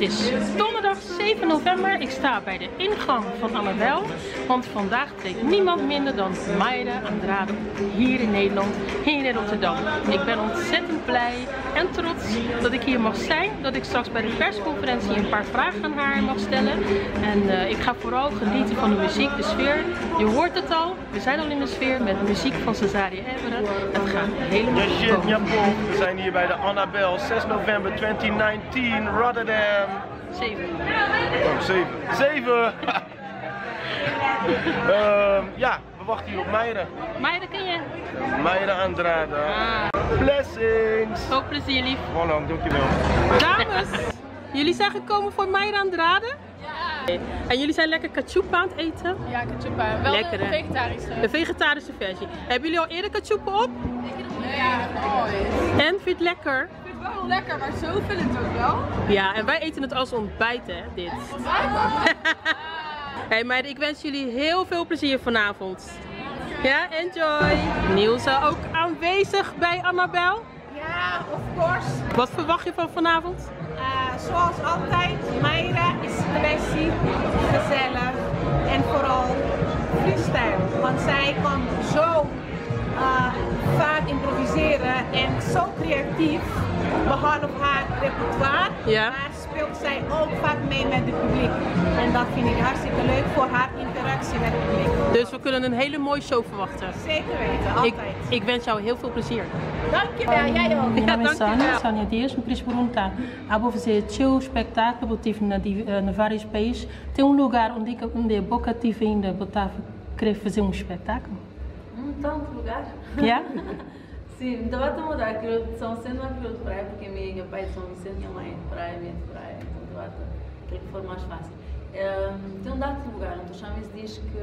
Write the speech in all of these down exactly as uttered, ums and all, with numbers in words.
is donderdag zeven november. Ik sta bij de ingang van Annabel. Want vandaag treedt niemand minder dan Mayra Andrade hier in Nederland, hier in Rotterdam. Ik ben ontzettend blij en trots dat ik hier mag zijn. Dat ik straks bij de persconferentie een paar vragen aan haar mag stellen. En uh, ik ga vooral genieten van de muziek, de sfeer. Je hoort het al, we zijn al in de sfeer met de muziek van Cesaria Everen. Het gaat helemaal goed komen. We zijn hier bij de Annabel, zes november tweeduizend negentien, Rotterdam. zeven. Oh, zeven. zeven! uh, ja, we wachten hier op Mayra. Mayra ken je? Mayra Andrade. Ah. Blessings! Veel plezier, lief. Holland, dankjewel. Dames, jullie zijn gekomen voor Mayra Andrade? Ja. En jullie zijn lekker caciupa aan het eten? Ja, caciupa. Wel lekker, de vegetarische. De vegetarische versie. Hebben jullie al eerder caciupa op? Ja, mooi. En vind je het lekker? Ik vind het wel lekker, maar zo vind ik het ook wel. Ja, en wij eten het als ontbijt, hè, dit. Ontbijt? Hey meiden, ik wens jullie heel veel plezier vanavond. Ja, enjoy! Nielsa ook aanwezig bij Annabel? Ja, of course. Wat verwacht je van vanavond? Uh, zoals altijd, Mayra is classy, gezellig en vooral freestyle. Want zij kan zo uh, vaak improviseren en zo creatief, behalve haar repertoire. Ja. Maar speelt zij ook vaak mee met het publiek. En dat vind ik hartstikke leuk voor haar interactie met het publiek. Dus we kunnen een hele mooie show verwachten. Zeker weten, altijd. Ik, ik wens jou heel veel plezier. Dankjewel, jij ook. Meu nome é Sânia, Sânia Dias, me queria perguntar, a vou fazer teu espetáculo, eu tive na, na vários países, tem um lugar onde, onde a boca tive ainda, botava, querer fazer um espetáculo? Um tanto lugar. Yeah? Sim, estava a mudar, que São Vicente não é aquilo de praia, porque minha pai é de São Vicente, minha mãe é de praia, minha de praia, então estava a aquilo que for mais fácil. Um, tem um dado de lugar, onde o Chaves diz que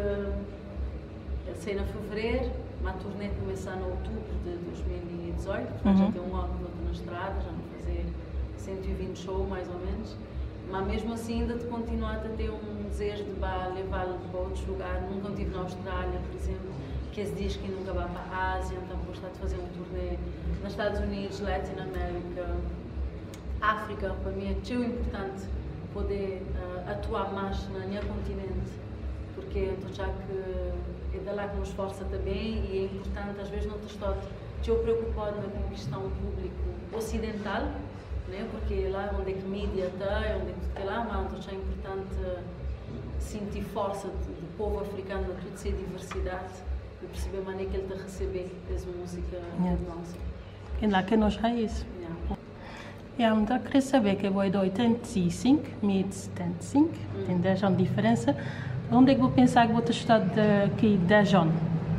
eu sei na fevereiro, uma turnê começar em outubro de dois mil e dezoito, portanto uhum. já tem um ano que eu estou na estrada, já não fazer cento e vinte shows mais ou menos, mas mesmo assim ainda de continuar a ter um desejo de levá-lo para outros lugares. Nunca estive na Austrália, por exemplo, que se diz que nunca vai para a Ásia, então gostar de fazer um turnê nos Estados Unidos, Latinoamérica, África. Para mim é tão importante poder uh, atuar mais no meu continente, porque eu estou já que é de lá que nos esforça também e é importante, às vezes não estou tão preocupado com a questão público ocidental, né? Porque lá onde é que a mídia está, onde é que está lá, mas é importante sentir força do povo africano, de tudo ser diversidade. E perceber a maneira que ele está a receber essa música yeah. nossa. E lá que nos raízes. Yeah. Ja, então eu queria saber que eu vou de oitenta e cinco, mil e setenta e cinco, hum. tem dez anos de diferença. Onde é que vou pensar que vou ter estado daqui dez anos?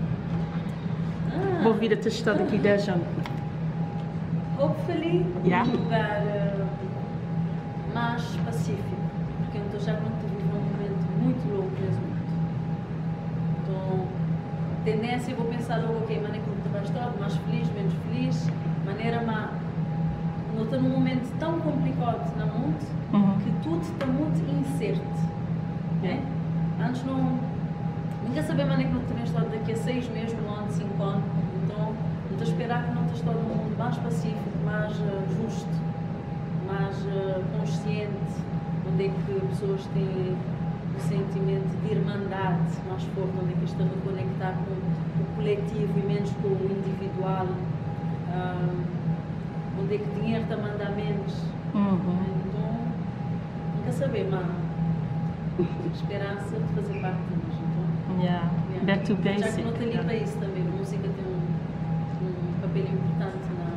Ah. Vou vir a ter estado daqui dez anos. Hopefully, yeah. um lugar uh, mais pacífico, porque eu já não tive um momento muito louco nesse momento. Então, tendência eu vou pensar logo, ok, maneira como tu vais estar, mais feliz, menos feliz, maneira mais. Não estou num momento tão complicado no mundo uhum. que tudo está muito incerto. Né? Antes não. Ninguém sabia a maneira que não teria estado daqui a seis meses, um ano, cinco anos. Então, não estou a esperar que não tenha estado num mundo mais pacífico, mais uh, justo, mais uh, consciente, onde é que pessoas têm o sentimento de irmandade mais forte, onde é que estão a conectar com o coletivo e menos com o individual, um, onde é que o dinheiro está a mandar menos. Uhum. Então, nunca saber, mas esperança de fazer parte de nós. Então, yeah. Yeah. Back to basic. Já que não tem ali para isso também, a música tem um, um papel importante na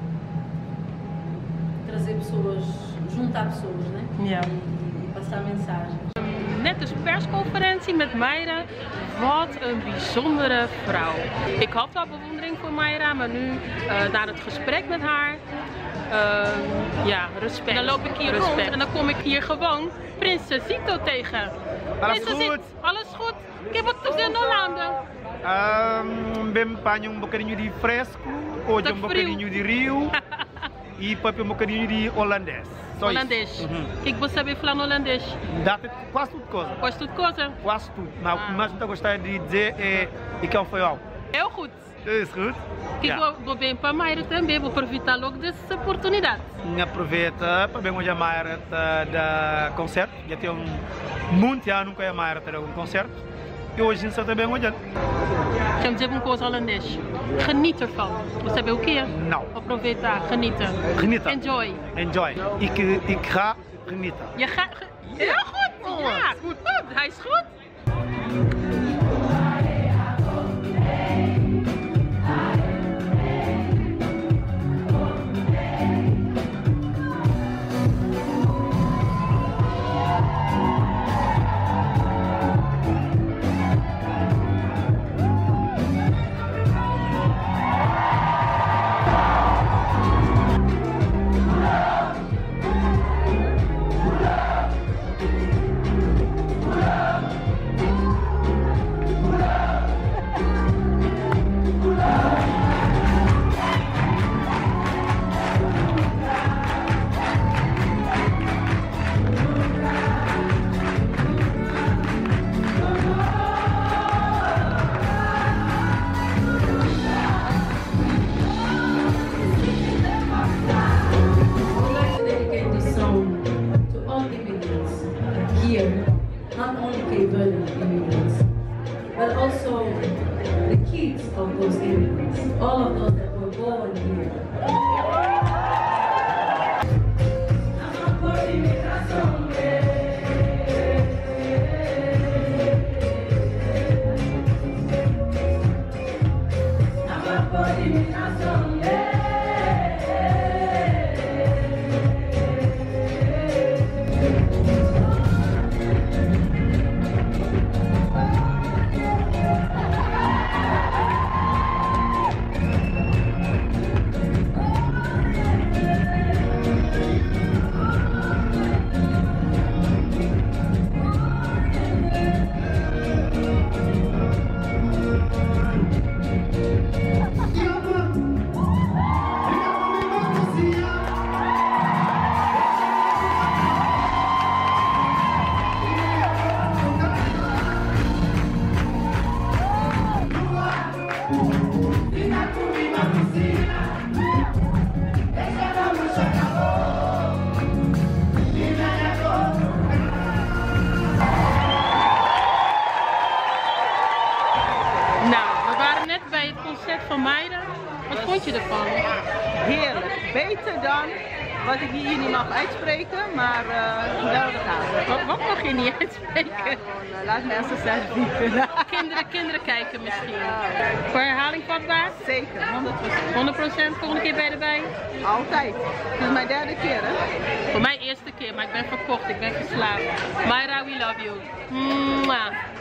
trazer pessoas, juntar pessoas, né? Yeah. E, e passar mensagens. Net dus persconferentie met Mayra. Wat een bijzondere vrouw. Ik had wel bewondering voor Mayra, maar nu uh, na het gesprek met haar, uh, ja, respect. En dan loop ik hier respect. rond en dan kom ik hier gewoon Prinsesito tegen. Alles Prinsesito, goed? Alles goed? Que você está fazendo Holanda? Um, bem panho um bocadinho de fresco, hoje um bocadinho de rio e papai um bocadinho de holandês. Só holandês. O uhum. que você sabe falar no holandês? Dá quase tudo coisa. Quase tudo coisa? Quase tudo. Mas o que mais eu gostaria de dizer é e que foi algo. Heel goed. Dat is goed. Que Ja. vou bem para Mayra também, vou aproveitar logo dessa oportunidade. Aproveita para bem onde a Mayra da concerto. Já tem um muito ano que a Mayra tem um concerto. E hoje está também onde. Deixa-me dizer uma coisa holandês. Geniet ervan. Wil saber o quê? Não. Aproveitar, genieten. Genieten. Enjoy. Enjoy. Ik, ik ga genieten. Je gaat... ge- Ja, goed. Ja, goed. Hij is goed. Not only Cape Verdean immigrants, but also the kids of those immigrants, all of those that were born here. Van Mayra, wat vond je ervan? Heerlijk, beter dan wat ik hier niet mag uitspreken, maar uh, wel gaaf. Wat, wat mag je niet uitspreken? Ja, gewoon, uh, laat mensen zelf weten. Kinderen, kinderen kijken misschien. Ja. Voor herhaling vatbaar? Zeker, honderd procent. honderd procent, volgende keer ben je erbij? Altijd. Het is mijn derde keer, hè? Voor mij eerste keer, maar ik ben verkocht, ik ben verslaafd. Mayra, we love you. Mwah.